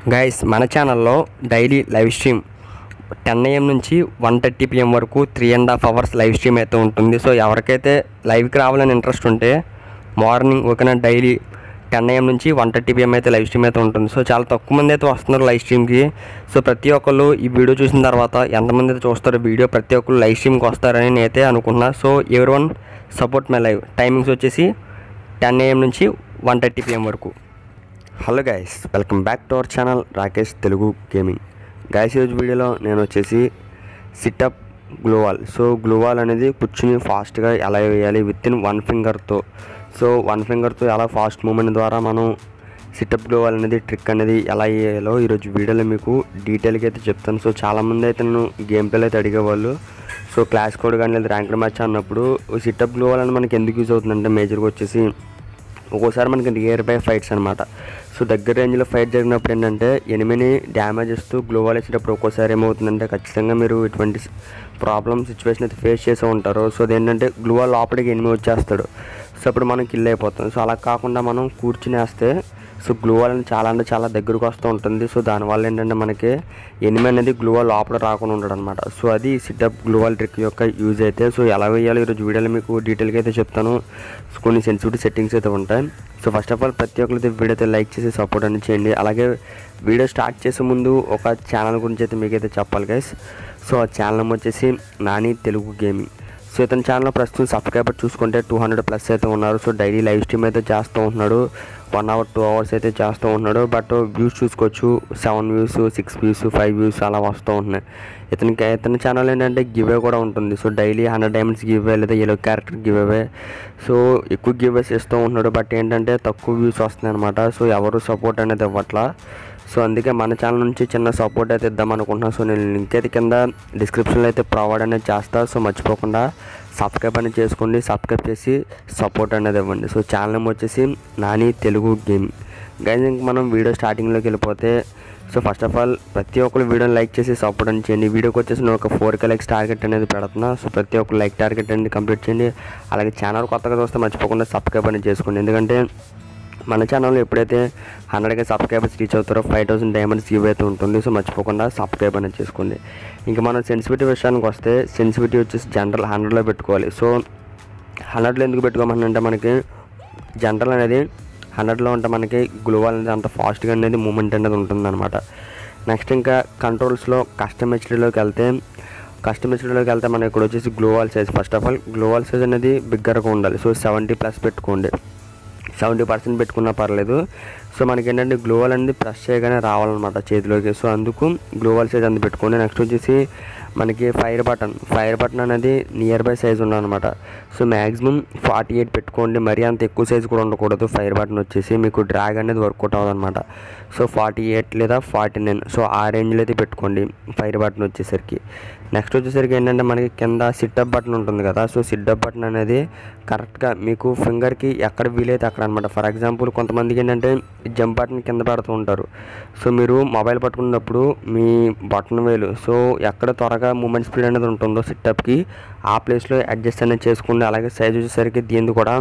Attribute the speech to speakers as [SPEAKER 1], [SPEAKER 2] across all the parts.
[SPEAKER 1] Guys మన ఛానల్లో daily live stream 10 AM నుంచి 1:30 PM వరకు 3.5 hours లైవ్ స్ట్రీమ్ అయితే ఉంటుంది. సో ఎవరికైతే లైవ్కి రావాలని ఇంట్రెస్ట్ ఉంటే మార్నింగ్ ఓకేనా డైలీ 10 AM నుంచి 1:30 PM అయితే లైవ్ స్ట్రీమ్ అయితే ఉంటుంది. సో చాలా తక్కువ మంది అయితే వస్తున్నారు లైవ్ స్ట్రీమ్కి. సో ప్రతి ఒక్కళ్ళు ఈ వీడియో చూసిన తర్వాత ఎంతమంది అయితే చూస్తారో వీడియో ప్రతి ఒక్కళ్ళు లైవ్ స్ట్రీమ్కి వస్తారని నేనైతే అనుకున్నా. So everyone support my live. Timings వచ్చేసి 10 AM నుంచి 1:30 PM వరకు. Hello guys, welcome back to our channel Rakesh Telugu gaming. Guys ఈరోజు వీడియోలో నేను వచ్చేసి సిటప్ గ్లోవాల్. సో గ్లోవాల్ అనేది కూర్చుని ఫాస్ట్గా ఎలా వేయాలి విత్ ఇన్ 1 ఫింగర్తో. సో 1 ఫింగర్తో ఎలా ఫాస్ట్ మూమెంట్ ద్వారా మనం సిటప్ గ్లోవాల్ అనేది ట్రిక్ అనేది ఎలా వేయాలో ఈరోజు వీడియోలో మీకు డీటెయిల్గా అయితే చెప్తాను. సో చాలామంది అయితే నేను గేమ్ ప్లేలో అయితే అడిగేవాళ్ళు. సో క్లాస్ కోడ్ కానీ లేదా ర్యాంక్డ్ మ్యాచ్ అన్నప్పుడు సిటప్ గ్లోవాల్ అని మనకి ఎందుకు యూజ్ అవుతుందంటే మేజర్గా వచ్చేసి ఒక్కోసారి మనకి నియర్ బై ఫైట్స్ అనమాట. సో దగ్గర రేంజ్లో ఫైట్ జరిగినప్పుడు ఏంటంటే ఎనిమిని డ్యామేజ్ ఇస్తూ గ్లోవాల్ వేసేటప్పుడు ఒక్కోసారి ఏమవుతుందంటే ఖచ్చితంగా మీరు ఇటువంటి ప్రాబ్లమ్ సిచ్యువేషన్ అయితే ఫేస్ చేసే ఉంటారు. సో అదేంటంటే గ్లోవాల్ లోపలికి ఎనిమి వచ్చేస్తాడు. సో అప్పుడు మనం కిల్ అయిపోతాం. సో అలా కాకుండా మనం కూర్చుని వేస్తే సో గ్లోవాల్ అనేది చాలా అంటే చాలా దగ్గరకు వస్తూ ఉంటుంది. సో దానివల్ల ఏంటంటే మనకి ఎనిమి అనేది గ్లోవాల్ లోపల రాకుండా ఉంటాడు అనమాట. సో అది సిటప్ గ్లోవాల్ ట్రిక్ యొక్క యూజ్ అయితే. సో ఎలా వేయాలో ఈరోజు వీడియోలో మీకు డీటెయిల్గా అయితే చెప్తాను. సో కొన్ని సెన్సిటివ్ సెట్టింగ్స్ అయితే ఉంటాయి. సో ఫస్ట్ ఆఫ్ ఆల్ ప్రతి ఒక్కరైతే వీడియో అయితే లైక్ చేసి సపోర్ట్ అనేది చేయండి. అలాగే వీడియో స్టార్ట్ చేసే ముందు ఒక ఛానల్ గురించి అయితే మీకైతే చెప్పాలి గైస్. సో ఆ ఛానల్ వచ్చేసి నాని తెలుగు గేమింగ్. సో ఇతని ఛానల్లో ప్రస్తుతం సబ్స్క్రైబర్ చూసుకుంటే 200+ అయితే ఉన్నారు. సో డైలీ లైవ్ స్ట్రీమ్ అయితే చేస్తూ ఉంటున్నాడు. 1 hour 2 hours అయితే చేస్తూ ఉంటున్నాడు. బట్ వ్యూస్ చూసుకోవచ్చు, 7 views 6 views 5 views అలా వస్తూ ఉంటున్నాయి. ఇతని ఛానల్ ఏంటంటే గివ్ కూడా ఉంటుంది. సో డైలీ 100 diamonds గివ్ లేదా yellow character giveaway. So ఎక్కువ గివ్వేస్ ఇస్తూ ఉంటున్నాడు. బట్ ఏంటంటే తక్కువ వ్యూస్ వస్తున్నాయి అనమాట. సో ఎవరు సపోర్ట్ అనేది ఇవ్వట్లా. సో అందుకే మన ఛానల్ నుంచి చిన్న సపోర్ట్ అయితే ఇద్దాం అనుకుంటున్నాను. సో నేను లింక్ అయితే కింద డిస్క్రిప్షన్లో అయితే ప్రొవైడ్ అనేది చేస్తాను. సో మర్చిపోకుండా సబ్స్క్రైబ్ అనేది చేసుకోండి. సబ్స్క్రైబ్ చేసి సపోర్ట్ అనేది ఇవ్వండి. సో ఛానల్ నేమ్ వచ్చేసి నాని తెలుగు గేమింగ్. గైస్ ఇంక మనం వీడియో స్టార్టింగ్లోకి వెళ్ళిపోతే సో ఫస్ట్ ఆఫ్ ఆల్ ప్రతి ఒక్కరు వీడియోని లైక్ చేసి సపోర్ట్ అని చేయండి. వీడియోకి వచ్చేసి నేను ఒక 4K లైక్స్ టార్గెట్ అనేది పెడుతున్నా. సో ప్రతి ఒక్కరు లైక్ టార్గెట్ అనేది కంప్లీట్ చేయండి. అలాగే ఛానల్ కొత్తగా చూస్తే మర్చిపోకుండా సబ్స్క్రైబ్ అనేది చేసుకోండి. ఎందుకంటే మన ఛానల్లో ఎప్పుడైతే 100K సబ్స్క్రైబర్స్ రీచ్ అవుతారో 5000 diamonds గివ్ అయితే ఉంటుంది. సో మర్చిపోకుండా సబ్స్క్రైబ్ అనేది చేసుకోండి. ఇంకా మనం సెన్సిటివిటీ విషయానికి వస్తే సెన్సిటివిటీ వచ్చేసి జనరల్ 100లో పెట్టుకోవాలి. సో 100లో ఎందుకు పెట్టుకోమంటే మనకి జనరల్ అనేది 100లో ఉంటే మనకి గ్లోవాల్ అనేది అంత ఫాస్ట్గా అనేది మూమెంట్ అనేది ఉంటుందన్నమాట. నెక్స్ట్ ఇంకా కంట్రోల్స్లో కస్టమ్ హెచ్డీలోకి వెళ్తే మనం ఇక్కడ వచ్చేసి gloo wall size. First of all gloo wall size అనేది బిగ్గర్గా ఉండాలి. సో 70+ పెట్టుకోండి. 70% పెట్టుకున్నా పర్లేదు. సో మనకి ఏంటంటే గ్లోవాల్ అనేది ప్రెస్ చేయగానే రావాలన్నమాట చేతిలోకి. సో అందుకు గ్లోవాల్ సైజ్ అంత పెట్టుకోండి. నెక్స్ట్ వచ్చేసి మనకి ఫైర్ బటన్ అనేది నియర్ బై సైజ్ ఉండాలన్నమాట. సో మ్యాక్సిమం 48 పెట్టుకోండి. మరీ అంత ఎక్కువ సైజ్ కూడా ఉండకూడదు. ఫైర్ బటన్ వచ్చేసి మీకు డ్రాగ్ అనేది వర్కౌట్ అవ్వదన్నమాట. సో 48 లేదా 49 సో ఆ రేంజ్లో అయితే పెట్టుకోండి ఫైర్ బటన్ వచ్చేసరికి. నెక్స్ట్ వచ్చేసరికి ఏంటంటే మనకి కింద సిటప్ బటన్ ఉంటుంది కదా. సో సిటప్ బటన్ అనేది కరెక్ట్గా మీకు ఫింగర్కి ఎక్కడ వీలైతే అక్కడ అనమాట. ఫర్ ఎగ్జాంపుల్ కొంతమందికి ఏంటంటే జంప్ బటన్ కింద పెడుతూ ఉంటారు. సో మీరు మొబైల్ పట్టుకున్నప్పుడు మీ బటన్ వేలు సో ఎక్కడ త్వరగా మూమెంట్ స్పీడ్ అనేది ఉంటుందో సిటప్కి ఆ ప్లేస్లో అడ్జస్ట్ అనేది చేసుకోండి. అలాగే సైజ్ వచ్చేసరికి దీన్ని కూడా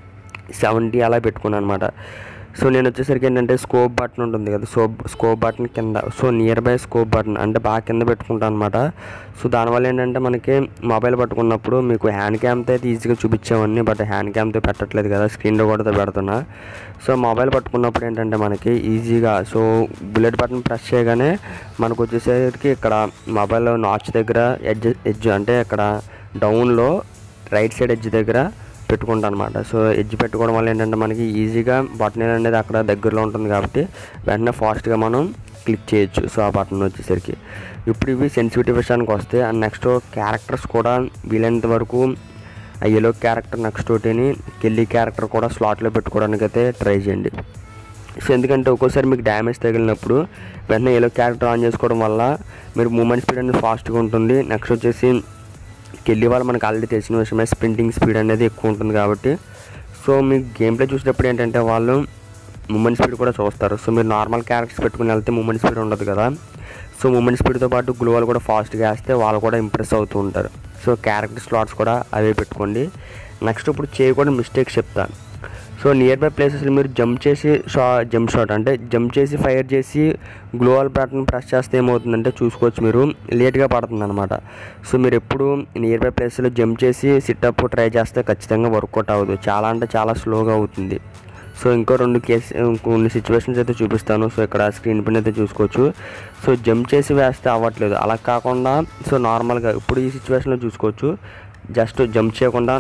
[SPEAKER 1] 70 అలా పెట్టుకున్నాను అనమాట. సో నేను వచ్చేసరికి ఏంటంటే స్కోప్ బటన్ ఉంటుంది కదా. స్కోప్ బటన్ కింద so nearby scope button అంటే బాగా కింద పెట్టుకుంటాను అనమాట. సో దానివల్ల ఏంటంటే మనకి మొబైల్ పట్టుకున్నప్పుడు మీకు హ్యాండ్ క్యామ్తో అయితే ఈజీగా చూపించేవాడిని. బట్ హ్యాండ్ క్యామ్తో పెట్టట్లేదు కదా, స్క్రీన్లో కూడా పెడుతున్నా. సో మొబైల్ పట్టుకున్నప్పుడు ఏంటంటే మనకి ఈజీగా సో బుల్లెట్ బటన్ ప్రెస్ చేయగానే మనకు వచ్చేసరికి ఇక్కడ మొబైల్ నాచ్ దగ్గర ఎడ్జ్ అంటే ఇక్కడ డౌన్లో రైట్ సైడ్ ఎడ్జ్ దగ్గర పెట్టుకుంటాను అనమాట. సో ఎడ్జ్ పెట్టుకోవడం వల్ల ఏంటంటే మనకి ఈజీగా బటన్ అనేది అక్కడ దగ్గరలో ఉంటుంది కాబట్టి వెంటనే ఫాస్ట్గా మనం క్లిక్ చేయొచ్చు. సో ఆ బటన్ వచ్చేసరికి ఇప్పుడు ఇవి సెన్సిటివిటీ విషయానికి వస్తే అండ్ నెక్స్ట్ క్యారెక్టర్స్ కూడా వీలైనంత వరకు ఆ ఎల్లో క్యారెక్టర్ నెక్స్ట్ ఒకటిని కెల్లీ క్యారెక్టర్ కూడా స్లాట్లో పెట్టుకోవడానికి అయితే ట్రై చేయండి. సో ఎందుకంటే ఒక్కోసారి మీకు డ్యామేజ్ తగిలినప్పుడు వెంటనే ఎల్లో క్యారెక్టర్ ఆన్ చేసుకోవడం వల్ల మీరు మూమెంట్ స్పీడ్ అనేది ఫాస్ట్గా ఉంటుంది. నెక్స్ట్ వచ్చేసి కెల్లీ వాళ్ళు మనకు ఆల్రెడీ తెలిసిన విషయమే స్ప్రింటింగ్ స్పీడ్ అనేది ఎక్కువ ఉంటుంది కాబట్టి సో మీకు గేమ్ ప్లే చూసేటప్పుడు ఏంటంటే వాళ్ళు మూమెంట్ స్పీడ్ కూడా చూస్తారు. సో మీరు నార్మల్ క్యారెక్టర్స్ పెట్టుకుని వెళ్తే మూమెంట్ స్పీడ్ ఉండదు కదా. సో మూమెంట్ స్పీడ్తో పాటు గ్లోవాల్ కూడా ఫాస్ట్గా వేస్తే వాళ్ళు కూడా ఇంప్రెస్ అవుతూ ఉంటారు. సో క్యారెక్టర్ స్లాట్స్ కూడా అవే పెట్టుకోండి. నెక్స్ట్ ఇప్పుడు చేయకూడని మిస్టేక్స్ చెప్తాను. సో నియర్ బై ప్లేసెస్లో మీరు జంప్ షాట్ అంటే జంప్ చేసి ఫైర్ చేసి గ్లోవల్ బటన్ ప్రెస్ చేస్తే ఏమవుతుందంటే చూసుకోవచ్చు, మీరు లేట్గా పడుతుంది అనమాట. సో మీరు ఎప్పుడు నియర్ బై ప్లేస్లో జంప్ చేసి సిటప్ ట్రై చేస్తే ఖచ్చితంగా వర్కౌట్ అవ్వదు, చాలా అంటే చాలా స్లోగా అవుతుంది. సో ఇంకో కొన్ని సిచ్యువేషన్స్ అయితే చూపిస్తాను. సో ఇక్కడ స్క్రీన్ పైన అయితే చూసుకోవచ్చు. సో జంప్ చేసి వేస్తే అవ్వట్లేదు, అలా కాకుండా సో నార్మల్గా ఇప్పుడు ఈ సిచ్యువేషన్లో చూసుకోవచ్చు, జస్ట్ జంప్ చేయకుండా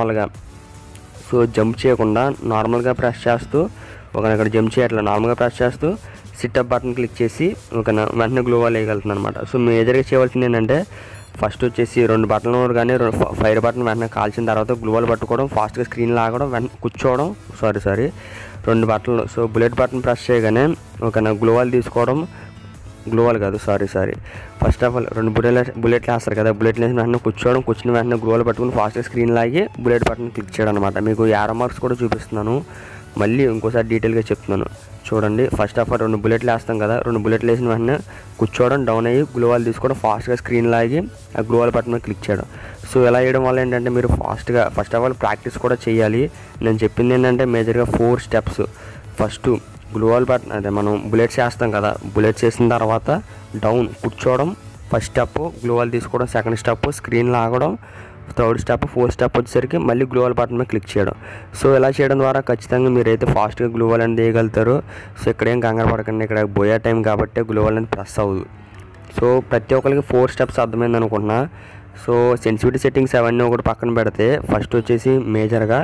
[SPEAKER 1] నార్మల్గా ప్రెస్ చేస్తూ ఇక్కడ జంప్ చేయట్లేదు, నార్మల్గా ప్రెస్ చేస్తూ సిటప్ బటన్ క్లిక్ చేసి వెంటనే గ్లోవాల్ వేయగలుగుతుంది అనమాట. సో మేజర్గా చేయవలసింది ఏంటంటే ఫస్ట్ వచ్చేసి 2 బటన్లు కానీ ఫైర్ బటన్ వెంటనే కాల్చిన తర్వాత గ్లోవాల్ పట్టుకోవడం, ఫాస్ట్గా స్క్రీన్ లాగడం, కూర్చోవడం, 2 బటన్లు. సో బుల్లెట్ బటన్ ప్రెస్ చేయగానే గ్లోవాల్ తీసుకోవడం, ఫస్ట్ ఆఫ్ ఆల్ 2 బుల్లెట్లు వేస్తారు కదా, బుల్లెట్లు వేసిన వెంటనే కూర్చుని వెంటనే గ్లోవాల్ పట్టుకుని ఫాస్ట్గా స్క్రీన్ లాగి బుల్లెట్ బటన్ క్లిక్ చేయడం అనమాట. మీకు యారో మార్క్స్ కూడా చూపిస్తున్నాను, మళ్ళీ ఇంకోసారి డీటెయిల్గా చెప్తున్నాను చూడండి. ఫస్ట్ ఆఫ్ ఆల్ 2 బుల్లెట్లు వేస్తాం కదా, 2 బుల్లెట్లు వేసిన వెంటనే కూర్చోవడం, డౌన్ అయ్యి గ్లోవాల్ తీసుకోవడం, ఫాస్ట్గా స్క్రీన్ లాగి ఆ గ్లోవాల్ బటన్ మీద క్లిక్ చేయడం. సో ఇలా చేయడం వల్ల ఏంటంటే మీరు ఫస్ట్ ఆఫ్ ఆల్ ప్రాక్టీస్ కూడా చేయాలి. నేను చెప్పింది ఏంటంటే మేజర్గా 4 స్టెప్స్. ఫస్ట్ గ్లోవాల్ బటన్ అదే మనం బుల్లెట్స్ వేస్తాం కదా, బుల్లెట్స్ వేసిన తర్వాత డౌన్ కూర్చోవడం ఫస్ట్ స్టెప్, గ్లోవాల్ తీసుకోవడం సెకండ్ స్టెప్, స్క్రీన్ లాగడం థర్డ్ స్టెప్, ఫోర్త్ స్టెప్ వచ్చేసరికి మళ్ళీ గ్లోవాల్ బటన్ మీద క్లిక్ చేయడం. సో ఇలా చేయడం ద్వారా ఖచ్చితంగా మీరైతే ఫాస్ట్గా గ్లోవాల్ అనేది వేయగలుగుతారు. సో ఇక్కడేం కంగారు పడకండి, ఇక్కడ బోయా టైం కాబట్టి గ్లోవాల్ అనేది ప్రెస్ అవ్వదు. సో ప్రతి ఒక్కరికి 4 స్టెప్స్ అర్థమైంది అనుకుంటున్నా. సో సెన్సిటివిటీ సెట్టింగ్స్ అవన్నీ ఒకటి పక్కన పెడితే ఫస్ట్ వచ్చేసి మేజర్గా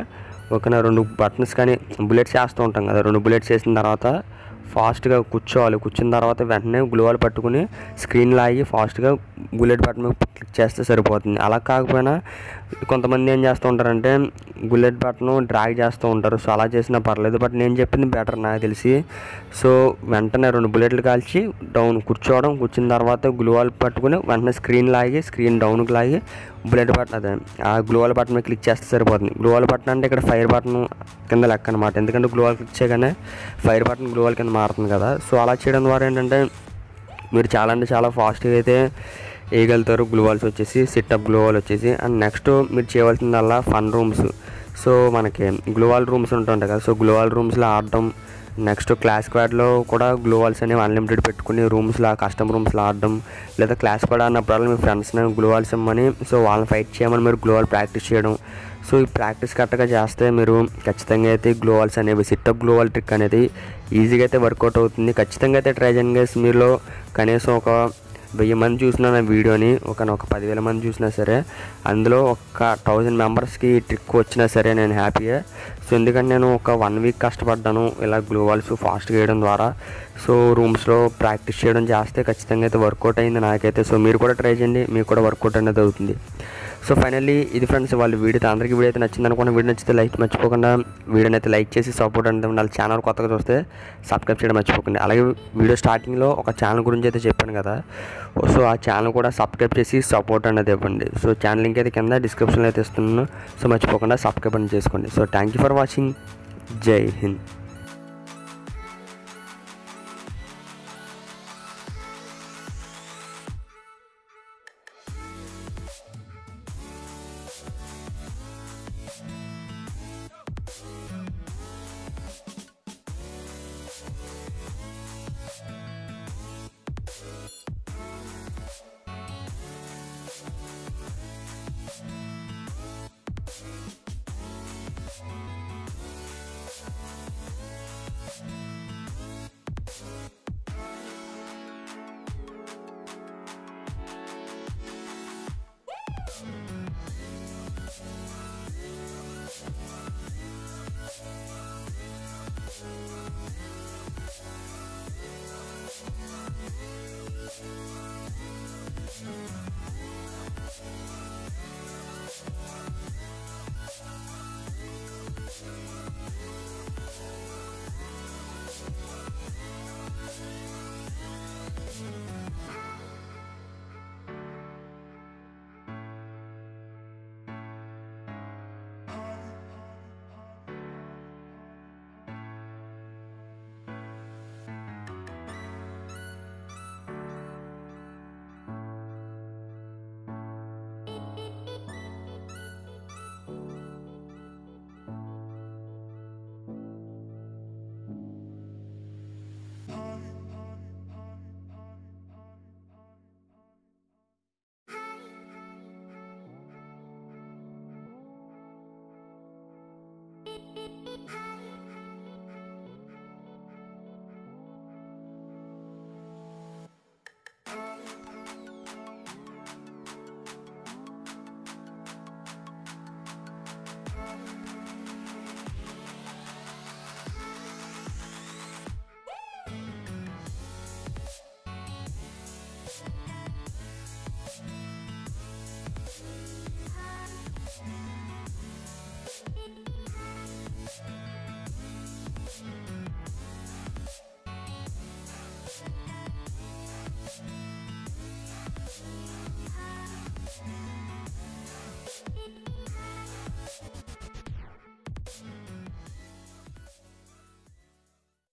[SPEAKER 1] 2 బటన్స్ కానీ బుల్లెట్స్ వేస్తూ ఉంటాం కదా, 2 బుల్లెట్స్ వేసిన తర్వాత ఫాస్ట్గా కూర్చోవాలి, కూర్చున్న తర్వాత వెంటనే గ్లోవాల్ పట్టుకుని స్క్రీన్ లాగి ఫాస్ట్గా బుల్లెట్ బటన్ మీద క్లిక్ చేస్తే సరిపోతుంది. అలా కాకపోయినా కొంతమంది ఏం చేస్తూ ఉంటారంటే బుల్లెట్ బటన్ డ్రాగ్ చేస్తూ ఉంటారు. సో అలా చేసినా పర్లేదు, బట్ నేను చెప్పింది బెటర్ నాకు తెలిసి. సో వెంటనే 2 బుల్లెట్లు కాల్చి డౌన్ కూర్చున్న తర్వాత గ్లోవాల్ పట్టుకుని వెంటనే స్క్రీన్ డౌన్కి లాగి బుల్లెట్ బటన్ ఆ గ్లోవాల్ బటన్ మీద క్లిక్ చేస్తే సరిపోతుంది. గ్లోవాల్ బటన్ అంటే ఇక్కడ ఫైర్ బటన్ కింద లెక్క అనమాట, ఎందుకంటే గ్లోవాల్ క్లిక్ చేయగానే ఫైర్ బటన్ గ్లోవాల్ కింద మారుతుంది కదా. సో అలా చేయడం ద్వారా ఏంటంటే మీరు చాలా అంటే చాలా ఫాస్ట్గా అయితే వేయగలుగుతారు గ్లోవాల్స్ వచ్చేసి, సిటప్ గ్లోవాల్ వచ్చేసి. అండ్ నెక్స్ట్ మీరు చేయవలసిందల్లా ఫన్ రూమ్స్. సో మనకి గ్లోవాల్ రూమ్స్ ఉంటుంటాయి కదా, సో గ్లోవాల్ రూమ్స్లో ఆడడం, నెక్స్ట్ క్లాస్ స్క్వాడ్లో కూడా గ్లోవాల్స్ అనేవి అన్లిమిటెడ్ పెట్టుకుని రూమ్స్లో కస్టమ్ రూమ్స్లో ఆడడం, లేదా క్లాస్ స్క్వాడ్ అన్నప్పుడు మీ ఫ్రెండ్స్ని గ్లోవాల్స్ ఇమ్మని సో వాళ్ళని ఫైట్ చేయమని మీరు గ్లోవాల్ ప్రాక్టీస్ చేయడం. సో ఈ ప్రాక్టీస్ కరెక్ట్గా చేస్తే మీరు ఖచ్చితంగా అయితే గ్లోవాల్స్ అనేవి సిటప్ గ్లోవాల్ ట్రిక్ అనేది ఈజీగా అయితే వర్కౌట్ అవుతుంది. ఖచ్చితంగా అయితే ట్రై చేయండి గైస్. మీలో కనీసం ఒక 1000 మంది చూసినా నా వీడియోని, ఒక 10,000 మంది చూసినా సరే అందులో ఒక 1000 మెంబర్స్కి ఈ ట్రిక్ వచ్చినా సరే నేను హ్యాపీయే. సో ఎందుకంటే నేను ఒక 1 వీక్ కష్టపడ్డాను ఇలా గ్లోవాల్స్ ఫాస్ట్గా వేయడం ద్వారా. సో రూమ్స్లో ప్రాక్టీస్ చేయడం చేస్తే ఖచ్చితంగా అయితే వర్కౌట్ అయింది నాకైతే. సో మీరు కూడా ట్రై చేయండి, మీకు కూడా వర్కౌట్ అనేది అవుతుంది. సో ఫైనల్లీ ఇది ఫ్రెండ్స్ వాళ్ళు వీడియో అందరికీ వీడియో అయితే నచ్చింది అనుకున్న, వీడియో నచ్చితే మర్చిపోకుండా వీడియోని అయితే లైక్ చేసి సపోర్ట్ అంటే ఉండాలి. ఛానల్ కొత్తగా చూస్తే సబ్స్క్రైబ్ చేయడం మర్చిపోకండి. అలాగే వీడియో స్టార్టింగ్లో ఒక ఛానల్ గురించి అయితే చెప్పాను కదా, సో ఆ ఛానల్ కూడా సబ్స్క్రైబ్ చేసి సపోర్ట్ అనేది ఇవ్వండి. సో ఛానల్ లింక్ అయితే కింద డిస్క్రిప్షన్లో అయితే ఇస్తున్నాను. సో మర్చిపోకుండా సబ్స్క్రైబ్ అని చేసుకోండి. So thank you for watching. జై హింద్.